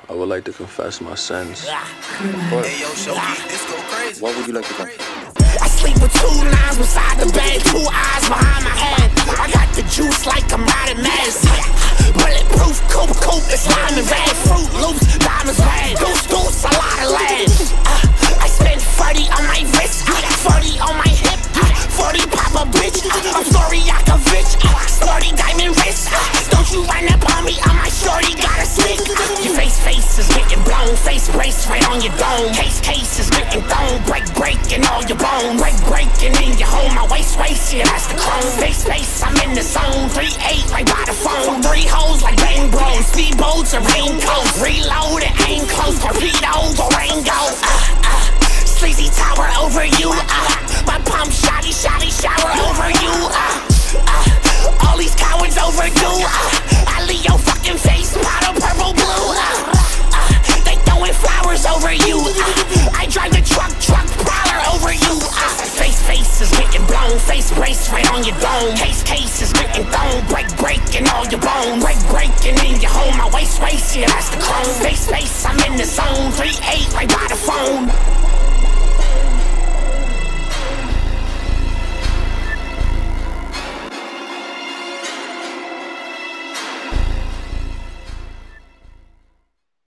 I would like to confess my sins. Hey, yo, Shoki, this go crazy. What would you like to confess? I sleep with 2 nines beside the bed, 2 eyes behind my head. I got the juice like I'm riding meds. Bulletproof, coupe, it's lime and red. Fruit Loops, diamonds red. Deuce, a lot of lead. I spent 40 on my wrist, 40 on my hip, 40 pop a bitch. I'm sorry, Yakovich, 40 diamond wrist. Don't you run up on me, on my shorty, got a stick. Your face is getting blown, face brace right on your dome. Case is getting thrown, breaking all your bones. Breaking in your home, my waist, yeah, that's the chrome. Face, I'm in the zone, 3-8 right by the phone. 3 hoes like bang bros, speedboats or raincoats. Reload and aim close, torpedoes or Rango. Sleazy tower over you, my pump shotty shower over you. All these cowards overdue. I leave your fucking face powder purple blue. They throwing flowers over you. I drive the truck prowler over you. Face is getting blown, face brace right on your dome. Case is getting thrown, breaking all your bones. Breaking in your home, my waist, yeah, that's the chrome. Face, I'm in the zone, 3-8